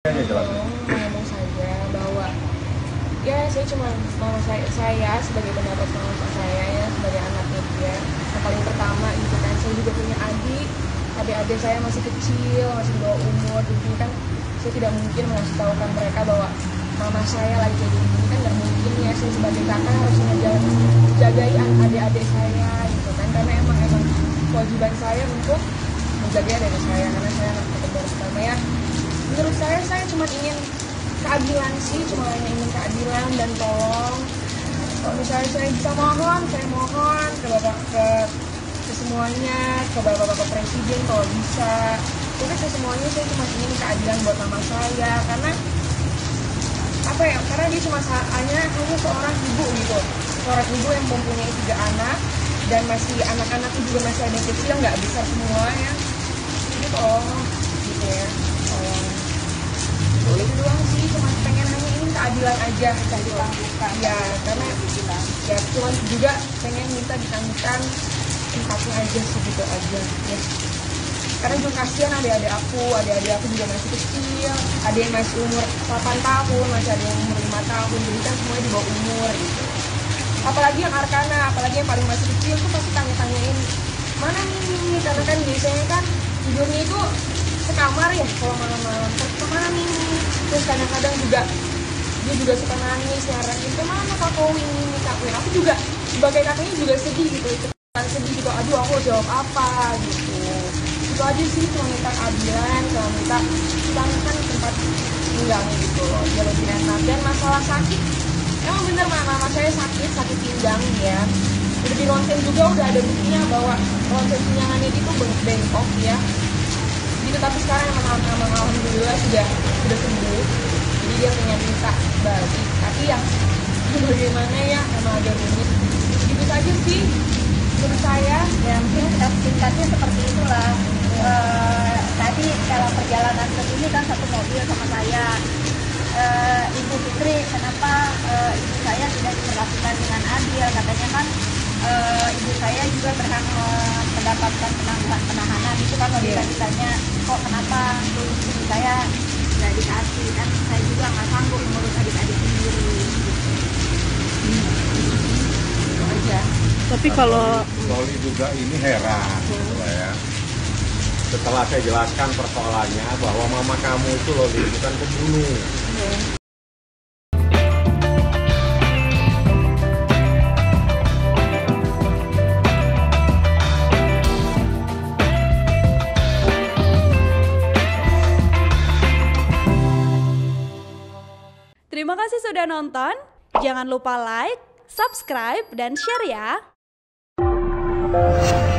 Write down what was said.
ngomong saja bahwa ya saya cuma saya sebagai pendapat mama saya ya sebagai anaknya dia yang paling pertama gitu kan. Saya juga punya adik saya masih kecil, masih di bawah umur, jadi kan saya tidak mungkin mengasih tahukan mereka bahwa mama saya lagi kayak gini kan. Nggak mungkin ya, saya sebagai kakak harus menjagai adik-adik saya gitu kan, karena emang kewajiban saya untuk menjaga adik saya karena saya anak kembar pertama ya. Menurut saya cuma ingin keadilan sih, cuma hanya ingin keadilan dan tolong kalau misalnya saya bisa saya mohon ke bapak ke semuanya, ke bapak presiden kalau bisa. Tapi semuanya saya cuma ingin keadilan buat mama saya karena karena dia cuma hanya seorang ibu gitu, seorang ibu yang mempunyai 3 anak dan masih anak-anaknya juga masih ada yang kecil, nggak besar semua ya. Jadi tolong gitu ya, tolong. Itu doang sih, cuma pengen hanya ingin keadilan aja, keadilan ya, karena ya cuma juga pengen minta ditangguhkan tempatnya aja segitu aja ya. Karena juga kasihan adik-adik aku juga masih kecil, ada yang masih umur 8 tahun, masih ada yang umur 5 tahun, jadi kan semuanya di bawah umur gitu. Apalagi yang Arkana, apalagi yang paling masih kecil tuh pasti tanya-tanyain mana Mimi, karena kan biasanya kan tidurnya itu sekamar ya kalau malam-malam, kemana Mimi. Terus kadang-kadang juga dia juga suka nangis, nyaranin kemana Kak Win, Kak Win. Aku juga sebagai kakaknya juga sedih gitu, sedih gitu, aduh aku jawab apa gitu. Itu aja sih, cuma minta keadilan, cuma minta ditangguhkan tempat tinggalnya gitu loh, dia lebih enak. Dan masalah sakit, emang bener mama saya sakit pinggang ya. Udah di ronsen juga udah ada buktinya bahwa ronsen pinjangannya itu bengkok ya. Gitu, tapi sekarang emang alhamdulillah sudah sembuh. Jadi dia pengen minta balik, tapi ya bagaimana ya, emang agak rumit. Gitu saja sih menurut saya. Ya mungkin singkatnya seperti itulah. Tadi dalam perjalanan ke sini kan satu mobil sama saya. Ibu Fitri, kenapa ibu saya tidak diperlakukan dengan adil? Katanya kan ibu saya juga berhak mendapatkan penahanan. Itu kan logika ditanya, kok kenapa ibu saya nggak dikasih? Kan saya juga nggak sanggup mengurus adik-adik sendiri. Itu aja. Tapi kalau Loli juga ini heran gitu ya. Setelah saya jelaskan persoalannya bahwa mama kamu itu Loli bukan pembunuh. terima kasih sudah nonton. Jangan lupa like, subscribe, dan share ya.